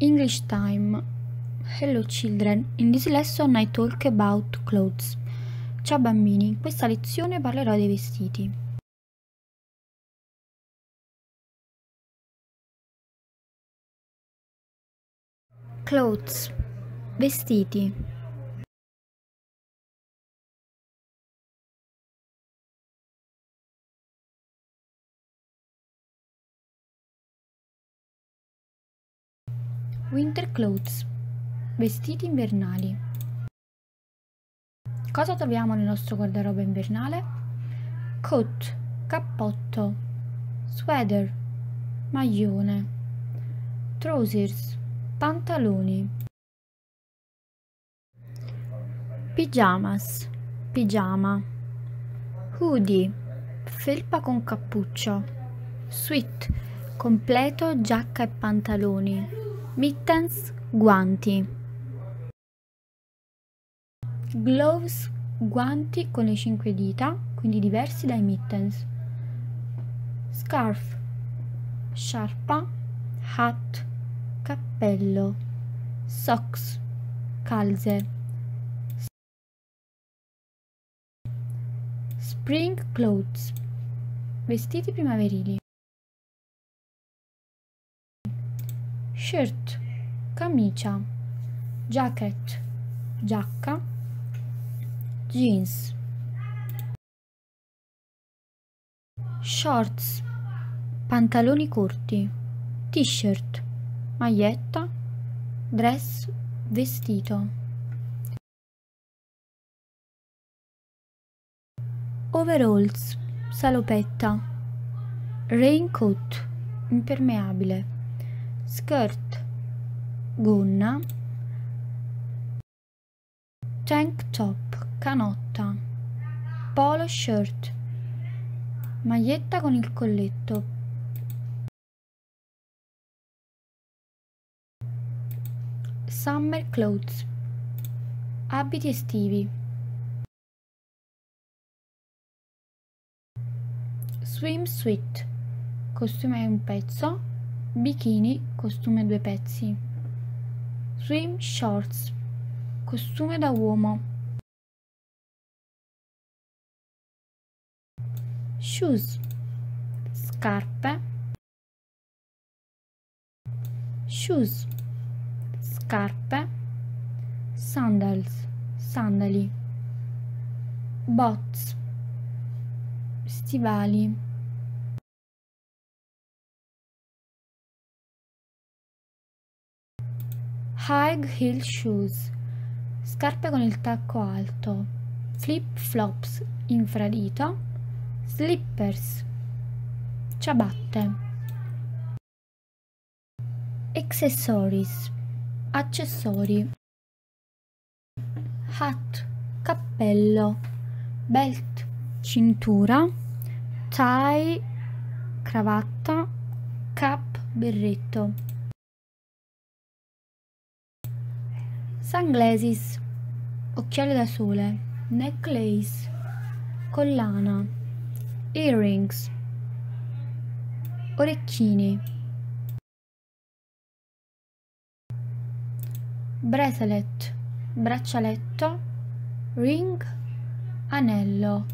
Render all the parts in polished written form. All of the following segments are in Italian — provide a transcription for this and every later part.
English time. Hello children, in this lesson I talk about clothes. Ciao bambini, in questa lezione parlerò dei vestiti. Clothes, vestiti. Winter clothes, vestiti invernali. Cosa troviamo nel nostro guardaroba invernale? Coat, cappotto, sweater, maglione, trousers, pantaloni. Pijamas, pigiama, hoodie, felpa con cappuccio, sweat, completo, giacca e pantaloni, mittens, guanti, gloves, guanti con le 5 dita, quindi diversi dai mittens, scarf, sciarpa, hat, cappello, socks, calze, spring clothes, vestiti primaverili, shirt, camicia, jacket, giacca, jeans, shorts, pantaloni corti, t-shirt, maglietta, dress, vestito, overalls, salopetta, raincoat, impermeabile, skirt, gonna, tank top, canotta, polo shirt, maglietta con il colletto, summer clothes, abiti estivi, swimsuit, costume a un pezzo, bikini, costume a 2 pezzi, swim shorts, costume da uomo, shoes, scarpe, shoes, scarpe, sandals, sandali, boots, stivali, high heel shoes, scarpe con il tacco alto, flip flops, infradito, slippers, ciabatte, accessories, accessori, hat, cappello, belt, cintura, tie, cravatta, cap, berretto, sunglasses, occhiali da sole, necklace, collana, earrings, orecchini, bracelet, braccialetto, ring, anello.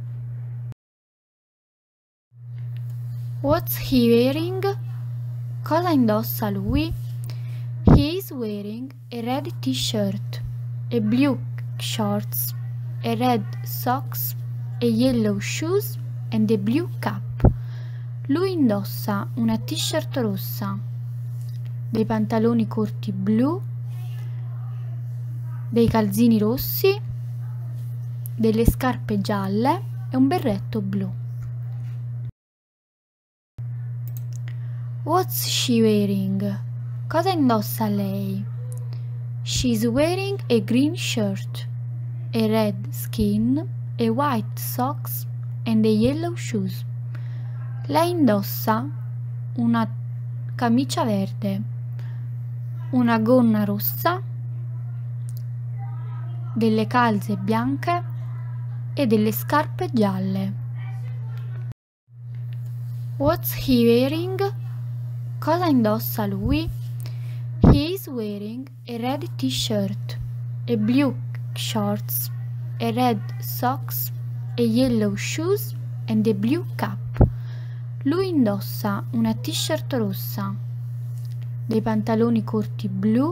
What's he wearing? Cosa indossa lui? He is wearing a red t-shirt, a blue shorts, a red socks, a yellow shoes and a blue cap. Lui indossa una t-shirt rossa, dei pantaloni corti blu, dei calzini rossi, delle scarpe gialle e un berretto blu. What's she wearing? Cosa indossa lei? She's wearing a green shirt, a red skin, a white socks and a yellow shoes. Lei indossa una camicia verde, una gonna rossa, delle calze bianche e delle scarpe gialle. What's he wearing? Cosa indossa lui? He wearing a red t-shirt, a blue shorts, a red socks, a yellow shoes and a blue cap. Lui indossa una t-shirt rossa, dei pantaloni corti blu,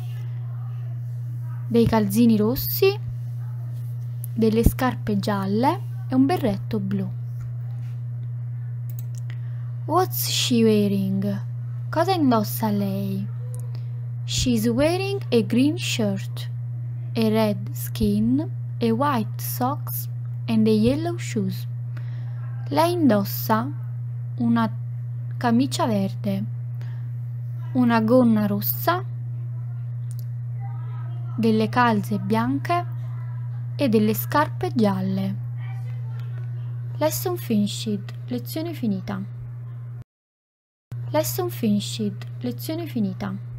dei calzini rossi, delle scarpe gialle e un berretto blu. What's she wearing? Cosa indossa lei? She's wearing a green shirt, a red skin, a white socks and a yellow shoes. Lei indossa una camicia verde, una gonna rossa, delle calze bianche e delle scarpe gialle. Lesson finished. Lezione finita. Lesson finished. Lezione finita.